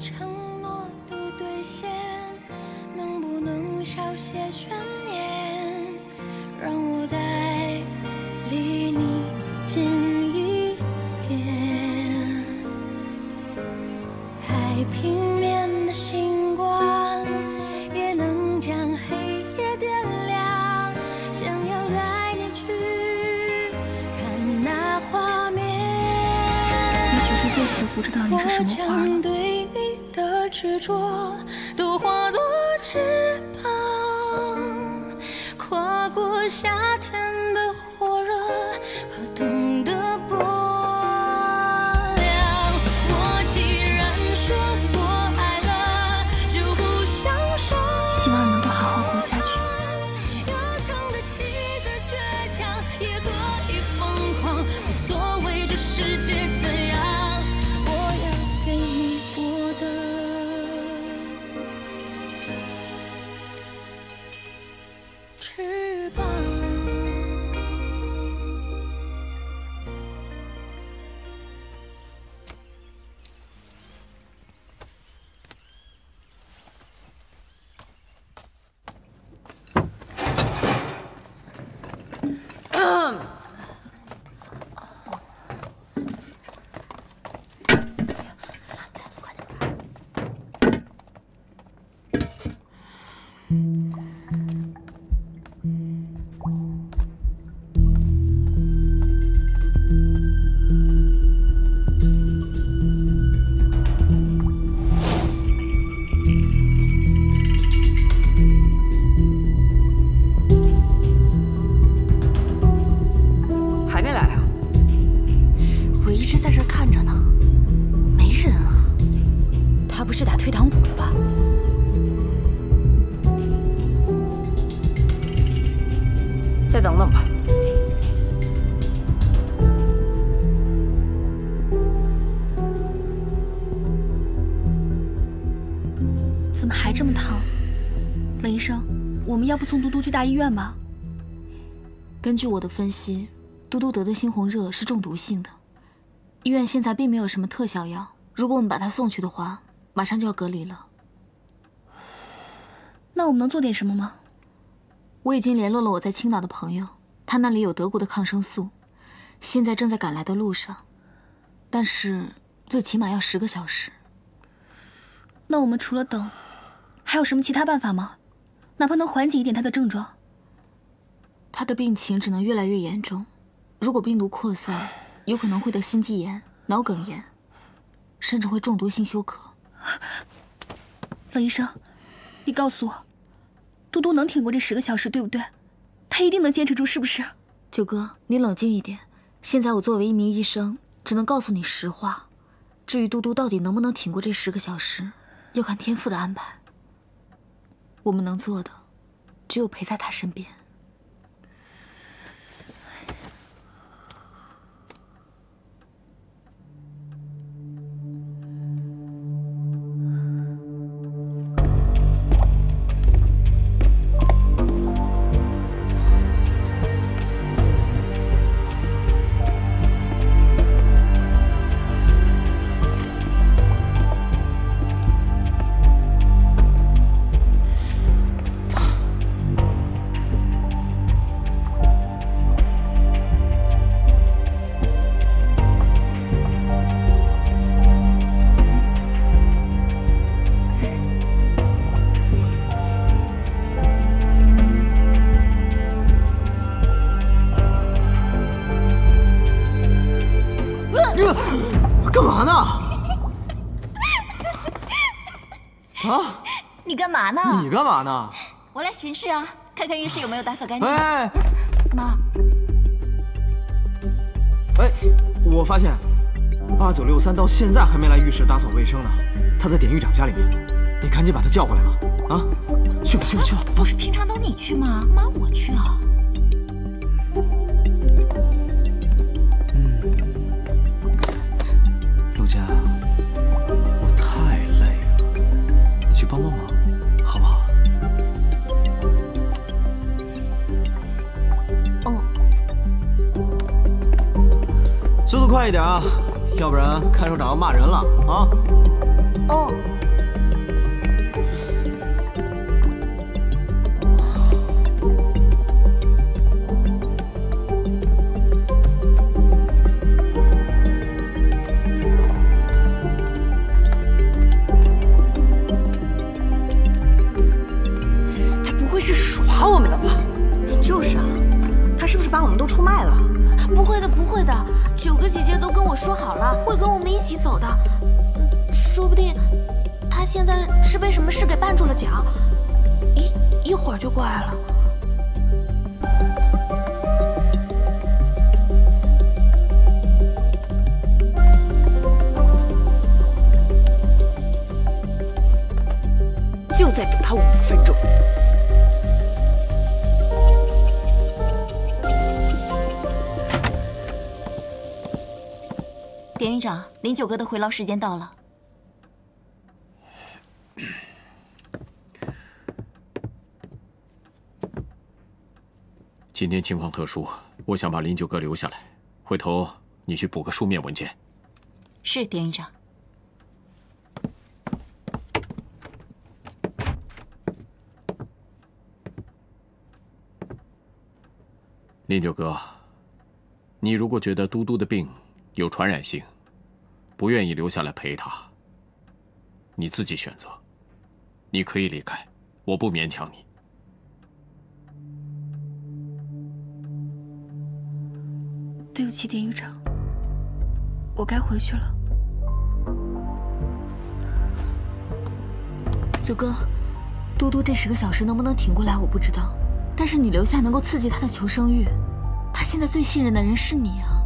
承诺都兑现，能不能少些悬念，让我再离你近一点。海平面的星光也能将黑夜点亮，想要带你去看那画面。 也许这辈子都不知道你是什么花了。 我将对你的执着都化作翅膀，跨过夏天的火热和冬的薄凉。我既然说过爱了，就不想说。 希望你能够好好活下去。 要撑得起的倔强，也可以疯狂，无所谓这世界怎样。我要给你我的翅膀。 还没来啊？ 我一直在这看着呢，没人啊。他不是打退堂鼓了吧？ 再等等吧。 怎么还这么烫？冷医生，我们要不送嘟嘟去大医院吧？根据我的分析，嘟嘟得的猩红热是中毒性的，医院现在并没有什么特效药。如果我们把他送去的话，马上就要隔离了。那我们能做点什么吗？我已经联络了我在青岛的朋友，他那里有德国的抗生素，现在正在赶来的路上，但是最起码要10个小时。那我们除了等，还有什么其他办法吗？哪怕能缓解一点他的症状。他的病情只能越来越严重，如果病毒扩散，有可能会得心肌炎、脑梗炎，甚至会中毒性休克。冷医生，你告诉我，嘟嘟能挺过这10个小时，对不对？他一定能坚持住，是不是？九哥，你冷静一点。现在我作为一名医生，只能告诉你实话。至于嘟嘟到底能不能挺过这10个小时，要看天父的安排。我们能做的，只有陪在他身边。 干嘛呢？啊！ 你干嘛呢？ 你干嘛呢？ 我来巡视啊，看看浴室有没有打扫干净。 哎， 妈， 哎，我发现8963到现在还没来浴室打扫卫生呢，他在典狱长家里面，你赶紧把他叫过来吧。啊，去吧去吧去吧！ 不是平常都你去吗？干嘛我去啊？ 陆佳，我太累了，你去帮帮忙，好不好？ 哦。 速度快一点啊，要不然看守长要骂人了啊！ 哦。 是耍我们的吧？ 就是啊，他是不是把我们都出卖了？ 不会的，不会的，9个姐姐都跟我说好了，会跟我们一起走的。说不定他现在是被什么事给绊住了脚，一会儿就过来了。 就再等他5分钟。 典狱长，林九哥的回牢时间到了。 今天情况特殊，我想把林九哥留下来。回头你去补个书面文件。 是，典狱长。 林九哥，你如果觉得嘟嘟的病有传染性，不愿意留下来陪他，你自己选择。你可以离开，我不勉强你。 对不起，典狱长，我该回去了。九哥，嘟嘟这10个小时能不能挺过来我不知道，但是你留下能够刺激他的求生欲，他现在最信任的人是你啊。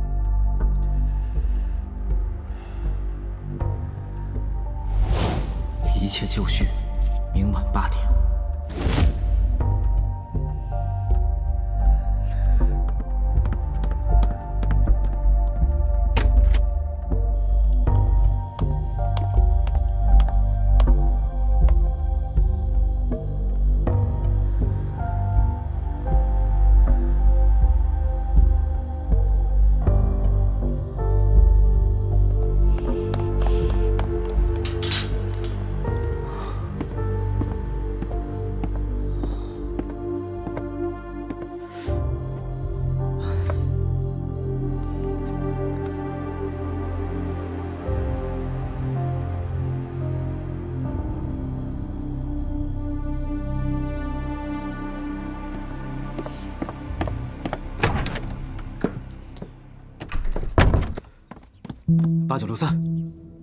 一切就绪，明晚8点。8963。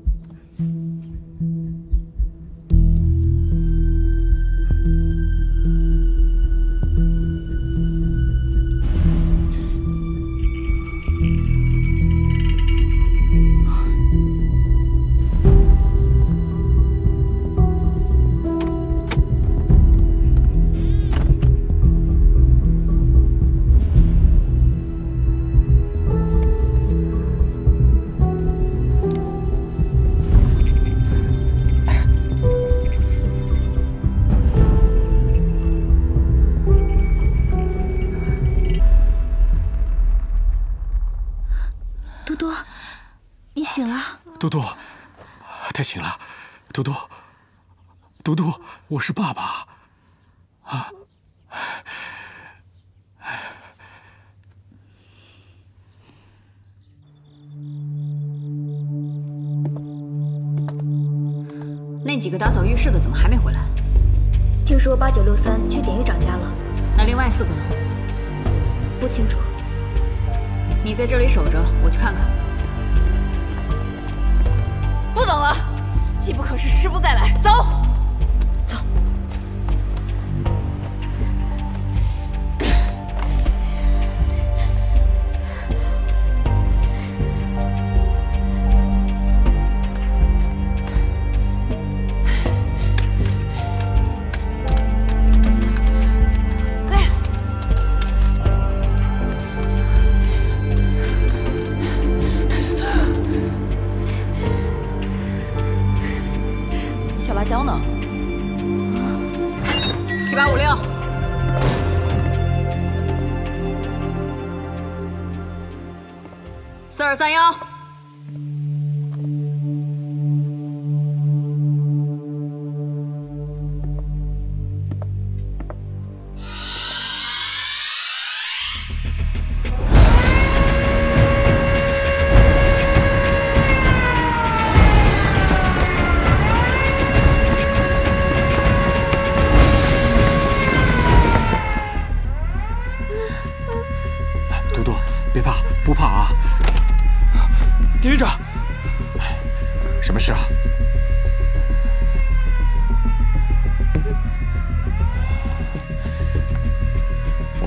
嘟嘟，你醒了。 嘟嘟，他醒了。嘟嘟，嘟嘟，我是爸爸。啊。 那几个打扫浴室的怎么还没回来？ 听说8963去典狱长家了。 那另外4个呢？ 不清楚。 你在这里守着，我去看看。 不等了，机不可失，失不再来，走。 走。 辣椒呢 ？7856。4231。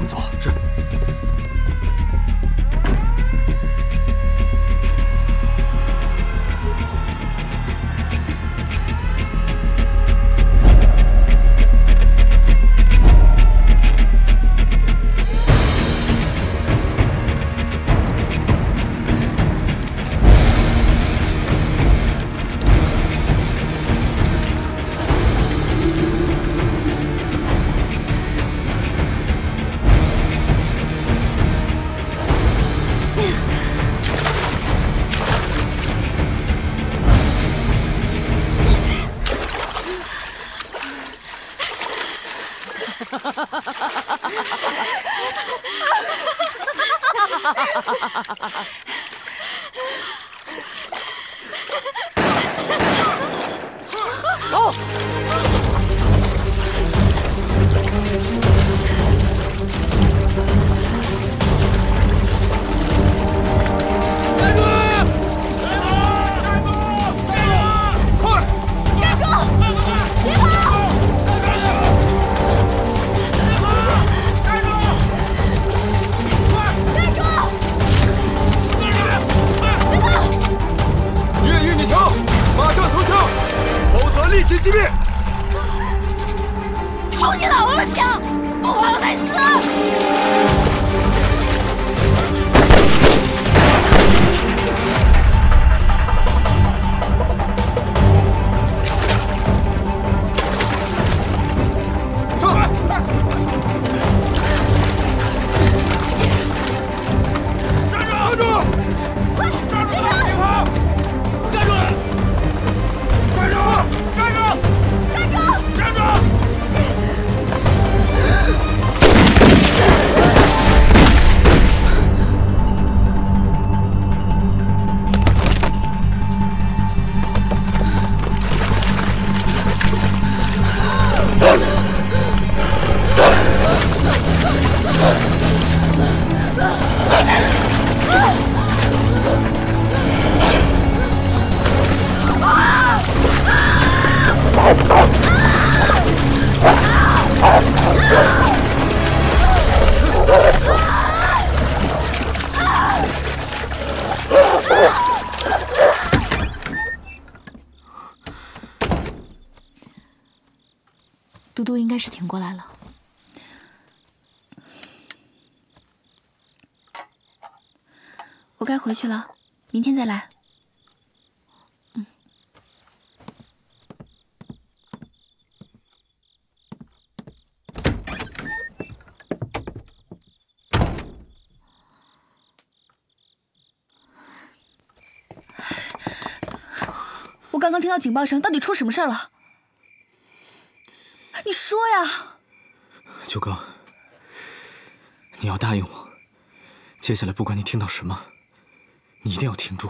们走。 是。 走。 立即击灭！ 冲你老王的枪，不跑才死！ 嘟嘟应该是挺过来了。 我该回去了，明天再来。嗯。我刚刚听到警报声，到底出什么事儿了？你说呀， 九哥，你要答应我，接下来不管你听到什么，你一定要挺住。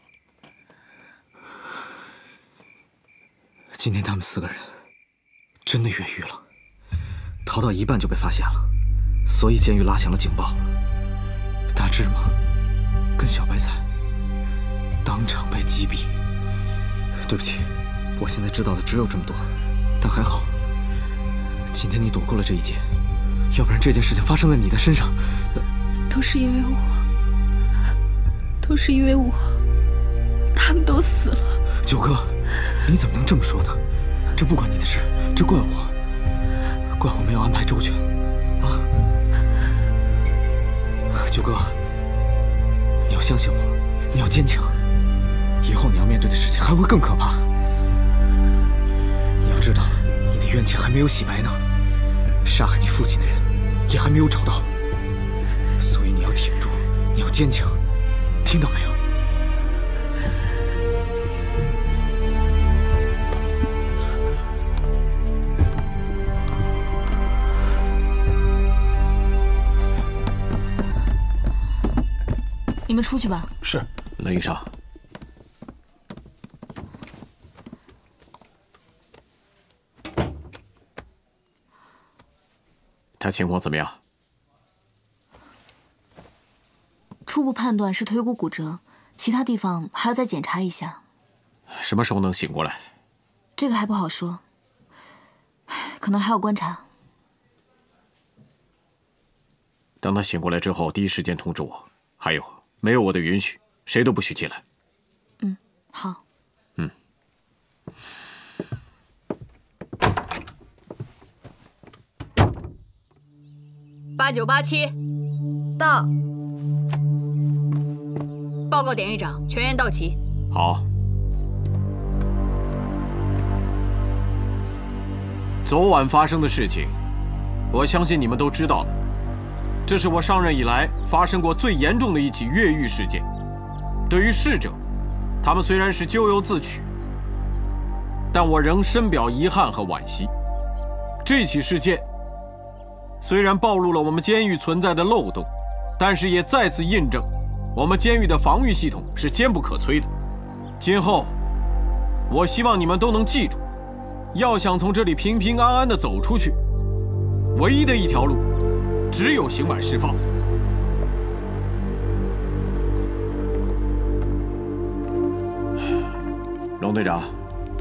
今天他们4个人真的越狱了，逃到一半就被发现了，所以监狱拉响了警报。大芝麻跟小白菜当场被击毙。对不起，我现在知道的只有这么多，但还好。今天你躲过了这一劫，要不然这件事情发生在你的身上， 都是因为我，他们都死了。 九哥，你怎么能这么说呢？这不关你的事，这怪我没有安排周全啊！九哥，你要相信我，你要坚强，以后你要面对的事情还会更可怕。你要知道，你的冤情还没有洗白呢。杀害你父亲的人也还没有找到，所以你要挺住，你要坚强，听到没有？ 你们出去吧。 是，冷医生。他情况怎么样？ 初步判断是腿骨骨折，其他地方还要再检查一下。 什么时候能醒过来？ 这个还不好说，可能还要观察。 等他醒过来之后，第一时间通知我。还有，没有我的允许，谁都不许进来。 好。 8987 到。 报告典狱长，全员到齐。 好。昨晚发生的事情，我相信你们都知道了。这是我上任以来发生过最严重的一起越狱事件。对于逝者，他们虽然是咎由自取，但我仍深表遗憾和惋惜。这起事件虽然暴露了我们监狱存在的漏洞，但是也再次印证我们监狱的防御系统是坚不可摧的。今后，我希望你们都能记住，要想从这里平平安安地走出去，唯一的一条路，只有刑满释放。龙队长。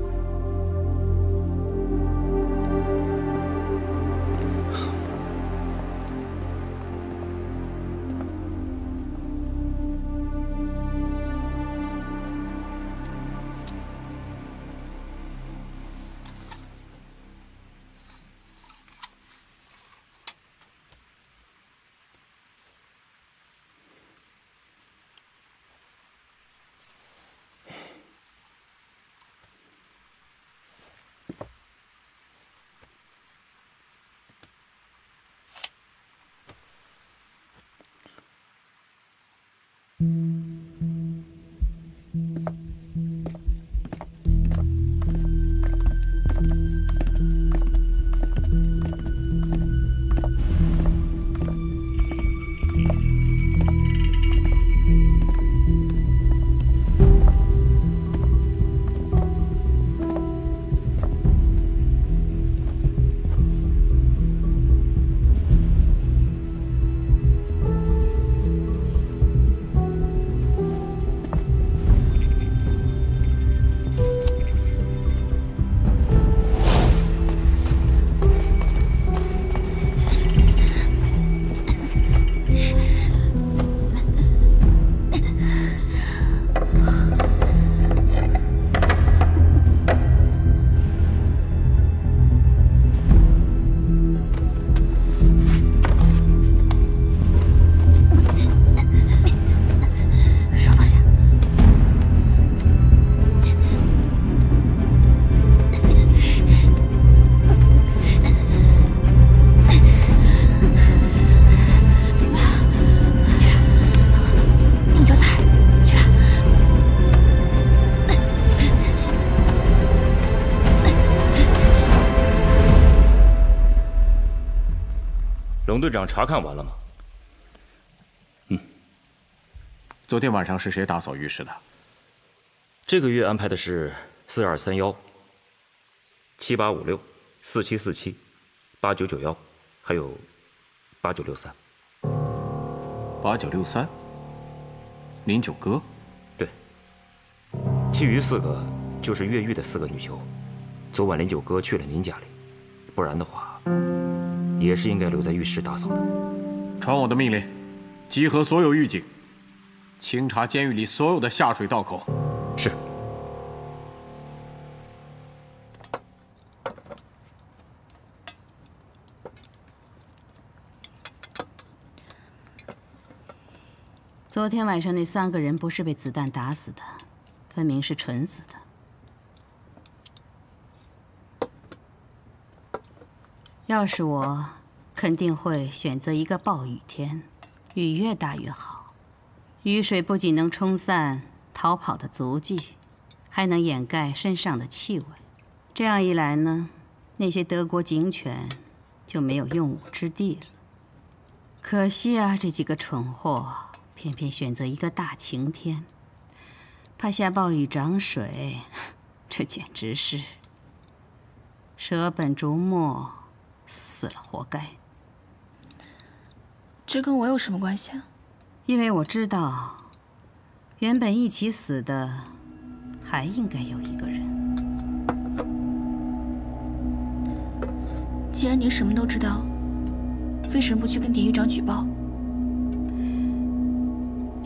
龙队长查看完了吗？ 昨天晚上是谁打扫浴室的？ 这个月安排的是4231、7856、4747、8991，还有8963。 8963，林九哥。 对，其余4个就是越狱的4个女囚。昨晚林九哥去了您家里，不然的话，也是应该留在浴室打扫的。 传我的命令，集合所有狱警，清查监狱里所有的下水道口。 是。 昨天晚上那3个人不是被子弹打死的，分明是蠢死的。要是我，肯定会选择一个暴雨天，雨越大越好。雨水不仅能冲散逃跑的足迹，还能掩盖身上的气味。这样一来呢，那些德国警犬就没有用武之地了。可惜啊，这几个蠢货偏偏选择一个大晴天，怕下暴雨涨水，这简直是舍本逐末，死了活该。 这跟我有什么关系啊？ 因为我知道，原本一起死的，还应该有一个人。 既然您什么都知道，为什么不去跟典狱长举报？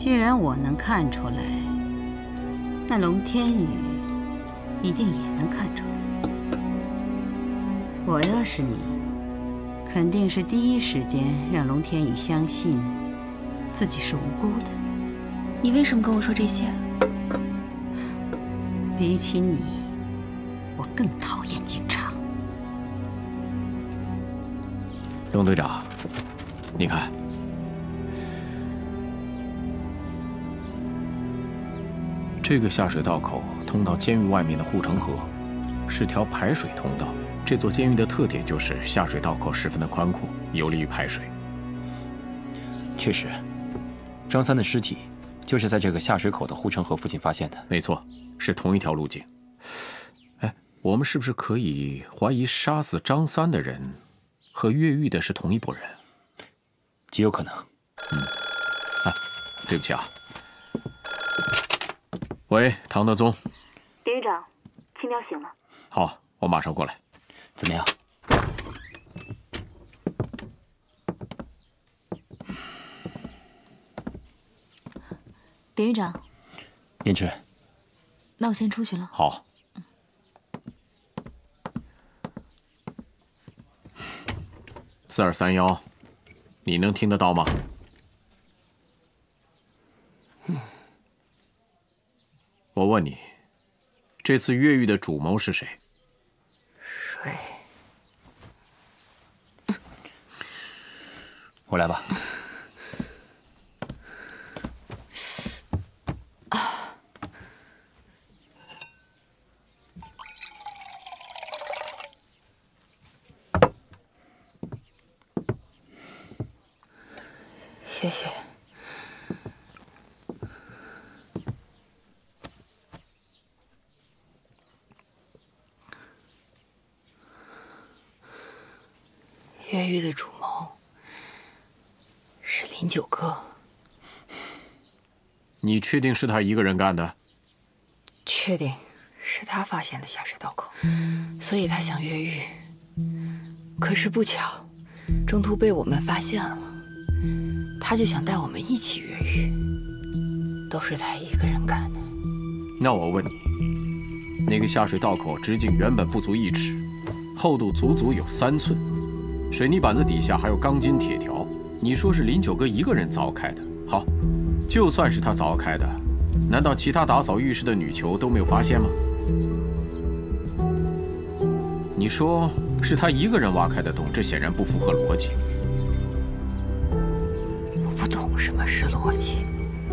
既然我能看出来，那龙天宇一定也能看出来。我要是你，肯定是第一时间让龙天宇相信自己是无辜的。 你为什么跟我说这些？ 比起你，我更讨厌警察。 龙队长，你看，这个下水道口通到监狱外面的护城河，是条排水通道。这座监狱的特点就是下水道口十分的宽阔，有利于排水。 确实，张三的尸体就是在这个下水口的护城河附近发现的。 没错，是同一条路径。哎，我们是不是可以怀疑杀死张三的人和越狱的是同一拨人？ 极有可能。 啊，对不起啊。喂，唐德宗。 典狱长，青鸟醒了。 好，我马上过来。 怎么样？ 典狱长。 念之。 那我先出去了。 好。4231，你能听得到吗？我问你，这次越狱的主谋是谁？ 谁？我来吧。 谢谢。越狱的主谋是林九哥。 你确定是他一个人干的？ 确定是他发现的下水道口，所以他想越狱。可是不巧，中途被我们发现了，他就想带我们一起越狱，都是他一个人干的。 那我问你，那个下水道口直径原本不足1尺，厚度足足有3寸，水泥板子底下还有钢筋铁条。你说是林九哥一个人凿开的？好，就算是他凿开的，难道其他打扫浴室的女囚都没有发现吗？你说是他一个人挖开的洞，这显然不符合逻辑。 我不懂什么是逻辑，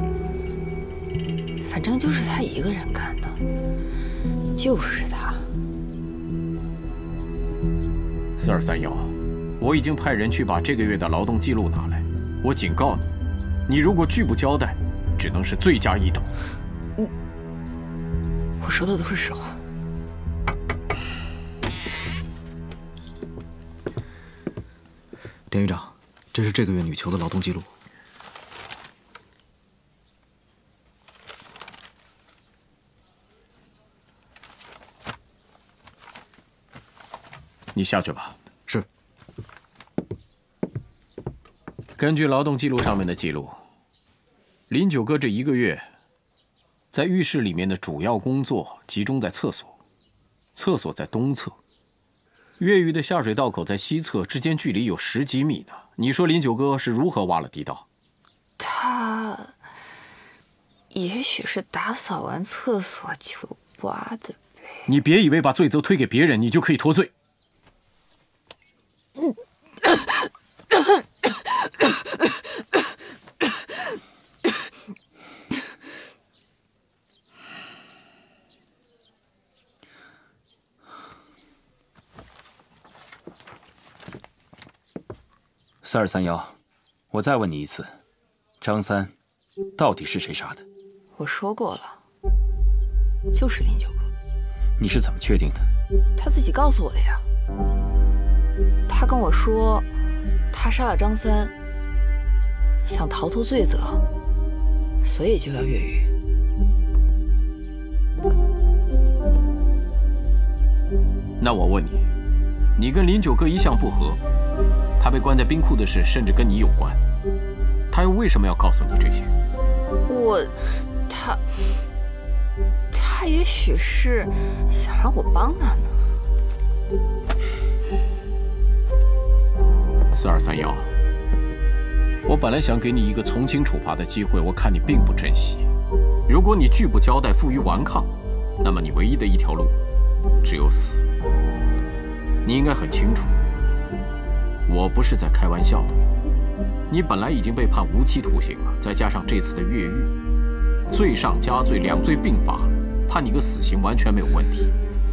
反正就是他一个人干的，就是他。 4231，我已经派人去把这个月的劳动记录拿来。我警告你，你如果拒不交代，只能是罪加1等。 我说的都是实话。 典狱长，这是这个月女囚的劳动记录。 你下去吧。 是。 根据劳动记录上面的记录，林九哥这1个月，在浴室里面的主要工作集中在厕所，厕所在东侧，越狱的下水道口在西侧，之间距离有10几米呢。你说林九哥是如何挖了地道？ 他也许是打扫完厕所就挖的呗。 你别以为把罪责推给别人，你就可以脱罪。 4231，我再问你一次，张三到底是谁杀的？ 我说过了，就是林九哥。 你是怎么确定的？ 他自己告诉我的呀。他跟我说，他杀了张三，想逃脱罪责，所以就要越狱。 那我问你，你跟林九哥一向不和，他被关在冰库的事甚至跟你有关，他又为什么要告诉你这些？ 他也许是想让我帮他呢。 4231，我本来想给你一个从轻处罚的机会，我看你并不珍惜。如果你拒不交代，负隅顽抗，那么你唯一的一条路只有死。你应该很清楚，我不是在开玩笑的。你本来已经被判无期徒刑了，再加上这次的越狱，罪上加罪，2罪并罚，判你个死刑完全没有问题。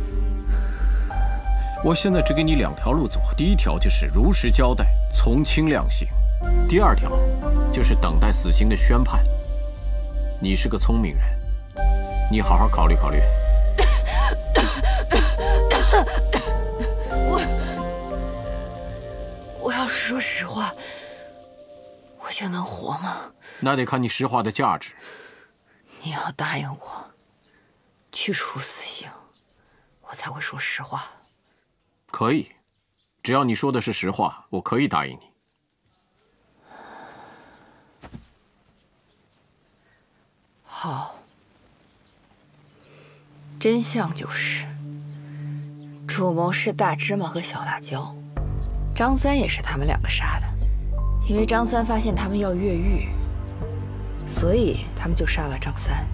我现在只给你2条路走，第一条就是如实交代，从轻量刑；第2条就是等待死刑的宣判。你是个聪明人，你好好考虑考虑。 我要是说实话，我就能活吗？ 那得看你实话的价值。 你要答应我，去除死刑，我才会说实话。 可以，只要你说的是实话，我可以答应你。 好，真相就是，主谋是大芝麻和小辣椒，张三也是他们2个杀的。因为张三发现他们要越狱，所以他们就杀了张三。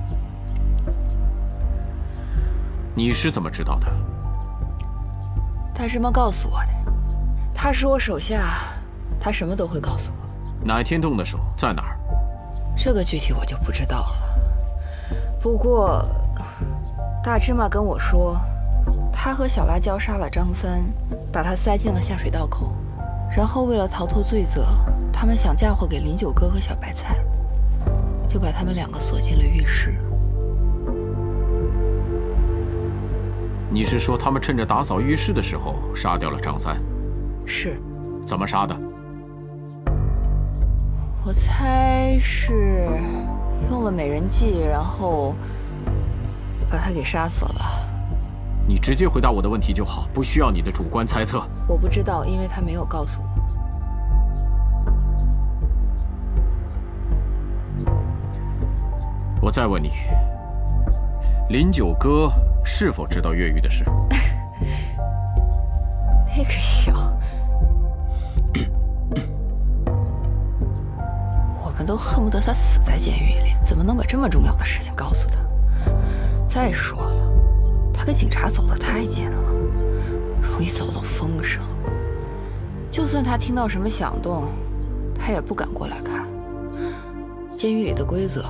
你是怎么知道的？ 大芝麻告诉我的，他是我手下，他什么都会告诉我。 哪天动的手，在哪儿？ 这个具体我就不知道了。不过，大芝麻跟我说，他和小辣椒杀了张三，把他塞进了下水道口，然后为了逃脱罪责，他们想嫁祸给林九哥和小白菜，就把他们2个锁进了浴室。 你是说他们趁着打扫浴室的时候杀掉了张三？ 是。 怎么杀的？ 我猜是用了美人计，然后把他给杀死了吧。 你直接回答我的问题就好，不需要你的主观猜测。 我不知道，因为他没有告诉我。 我再问你，林九哥是否知道越狱的事？ 那个有，我们都恨不得他死在监狱里，怎么能把这么重要的事情告诉他？再说了，他跟警察走得太近了，容易走漏风声。就算他听到什么响动，他也不敢过来看。监狱里的规则，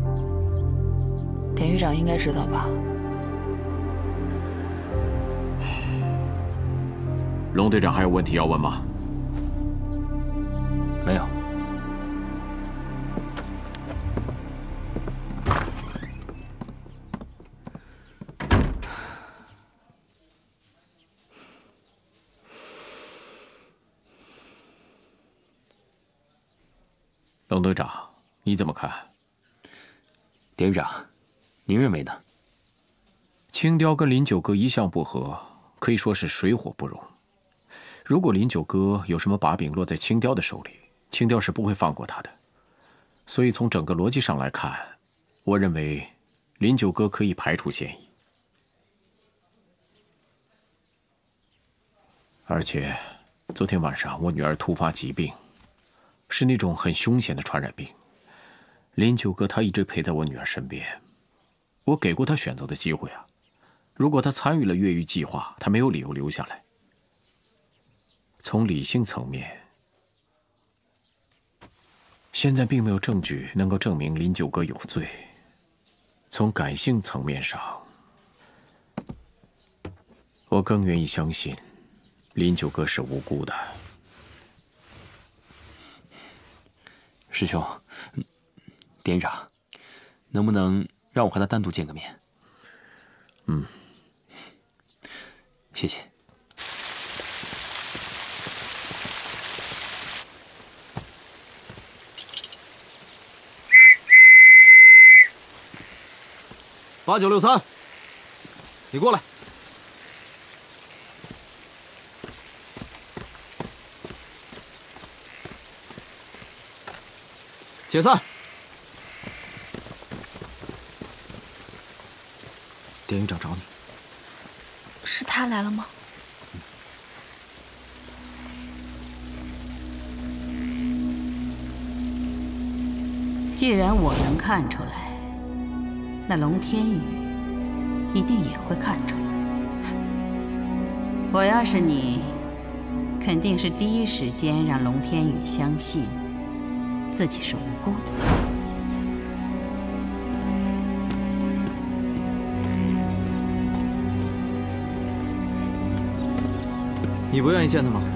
典狱长应该知道吧？ 龙队长还有问题要问吗？ 没有。 龙队长，你怎么看？ 典狱长，您认为呢？ 青雕跟林九哥一向不和，可以说是水火不容。如果林九哥有什么把柄落在青雕的手里，青雕是不会放过他的。所以从整个逻辑上来看，我认为林九哥可以排除嫌疑。而且，昨天晚上我女儿突发疾病，是那种很凶险的传染病。林九哥他一直陪在我女儿身边，我给过他选择的机会啊。如果他参与了越狱计划，他没有理由留下来。从理性层面，现在并没有证据能够证明林九哥有罪。从感性层面上，我更愿意相信林九哥是无辜的。 师兄，典狱长，能不能让我和他单独见个面？ 嗯， 谢谢。 8963，你过来。解散。 典狱长找你。 是他来了吗？ 既然我能看出来，那龙天宇一定也会看出来。我要是你，肯定是第一时间让龙天宇相信自己是无辜的。 你不愿意见他吗？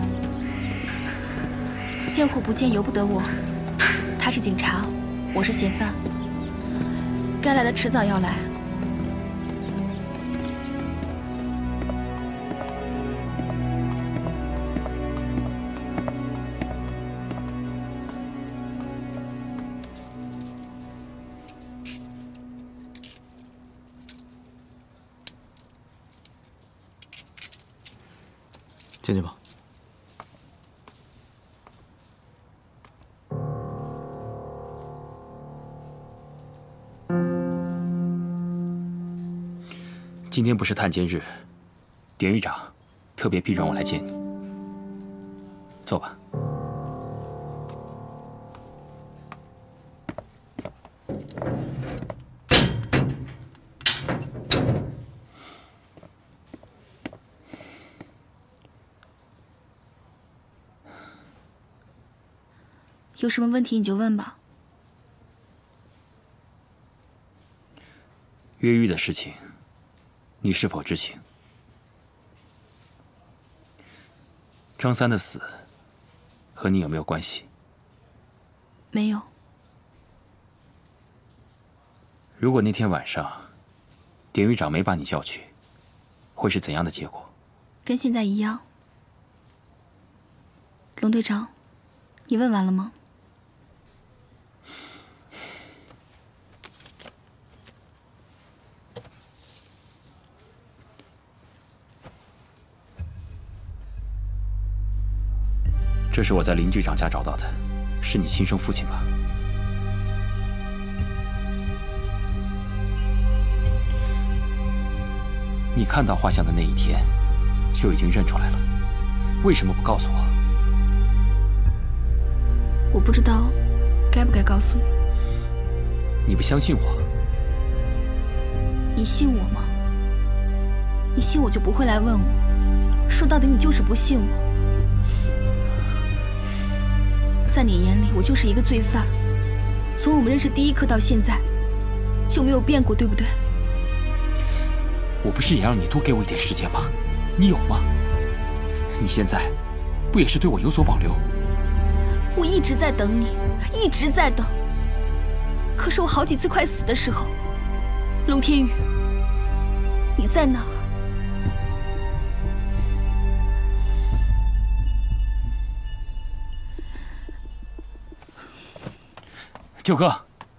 见或不见由不得我。他是警察，我是嫌犯，该来的迟早要来。 进去吧。 今天不是探监日，典狱长特别批准我来见你。坐吧。 有什么问题你就问吧。 越狱的事情，你是否知情？张三的死和你有没有关系？ 没有。 如果那天晚上，典狱长没把你叫去，会是怎样的结果？ 跟现在一样。龙队长，你问完了吗？ 这是我在林局长家找到的，是你亲生父亲吧？你看到画像的那一天，就已经认出来了，为什么不告诉我？ 我不知道该不该告诉你。 你不相信我？ 你信我吗？你信我就不会来问我。说到底，你就是不信我。在你眼里，我就是一个罪犯。从我们认识第一刻到现在，就没有变过，对不对？ 我不是也让你多给我一点时间吗？你有吗？你现在不也是对我有所保留？ 我一直在等你，一直在等。可是我好几次快死的时候，龙天宇，你在哪儿？ 舅哥，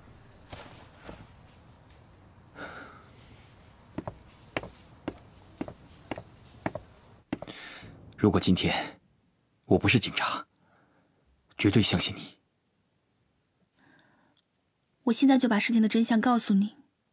如果今天我不是警察，绝对相信你。 我现在就把事情的真相告诉你。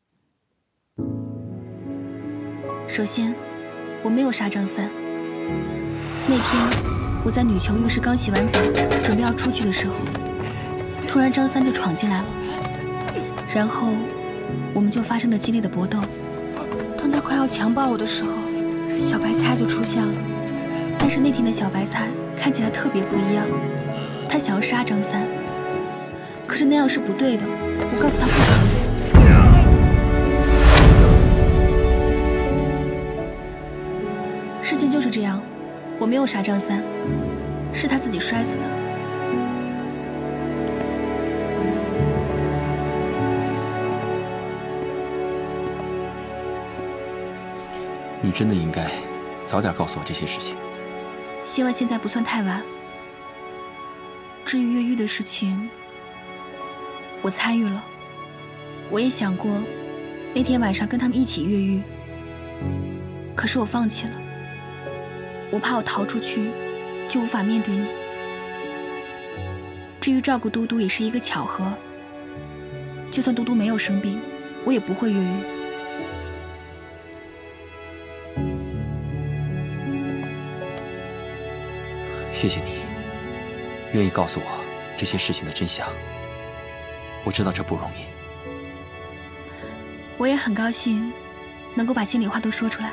首先，我没有杀张三。那天我在女囚浴室刚洗完澡，准备要出去的时候，突然张三就闯进来了，然后我们就发生了激烈的搏斗。当他快要强暴我的时候，小白菜就出现了。但是那天的小白菜看起来特别不一样，他想要杀张三，可是那样是不对的。我告诉他不可以。事情就是这样，我没有杀张三，是他自己摔死的。 你真的应该早点告诉我这些事情。 希望现在不算太晚。至于越狱的事情，我参与了，我也想过那天晚上跟他们一起越狱，可是我放弃了。我怕我逃出去就无法面对你。至于照顾嘟嘟也是一个巧合，就算嘟嘟没有生病，我也不会越狱。 谢谢你，愿意告诉我这些事情的真相。我知道这不容易。 我也很高兴，能够把心里话都说出来。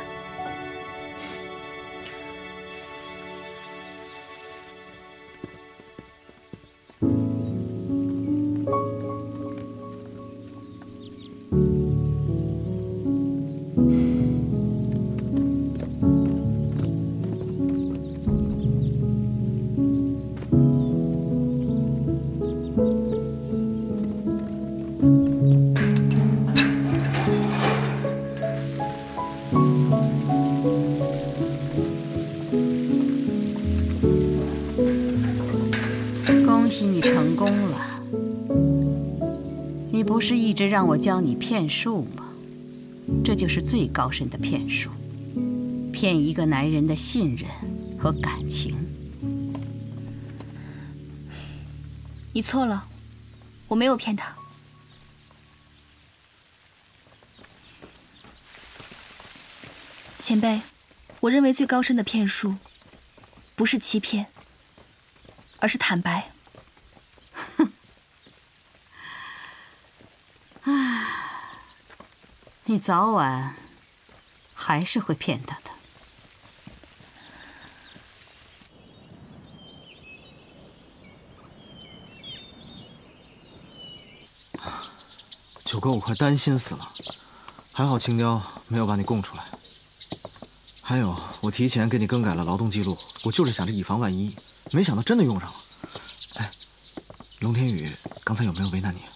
恭喜你成功了！你不是一直让我教你骗术吗？这就是最高深的骗术，骗一个男人的信任和感情。 你错了，我没有骗他。前辈，我认为最高深的骗术，不是欺骗，而是坦白。 你早晚还是会骗他的。 九哥，我快担心死了，还好青雕没有把你供出来。还有，我提前给你更改了劳动记录，我就是想着以防万一，没想到真的用上了。哎，龙天宇刚才有没有为难你？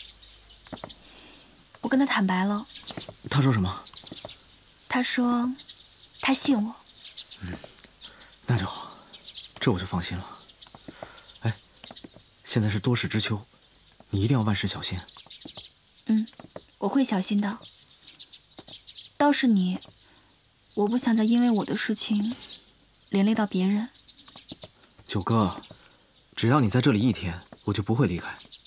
我跟他坦白了。 他说什么？ 他说，他信我。 那就好，这我就放心了。哎，现在是多事之秋，你一定要万事小心。 我会小心的。倒是你，我不想再因为我的事情连累到别人。 九哥，只要你在这里一天，我就不会离开。